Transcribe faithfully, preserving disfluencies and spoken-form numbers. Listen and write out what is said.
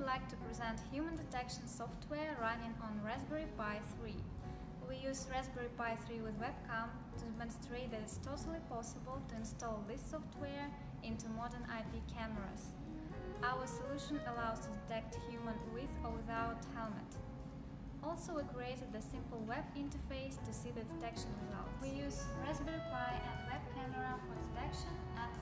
like to present human detection software running on Raspberry Pi three. We use Raspberry Pi three with webcam to demonstrate that it's totally possible to install this software into modern I P cameras. Our solution allows to detect human with or without helmet. Also, we created a simple web interface to see the detection results. We use Raspberry Pi and web camera for detection and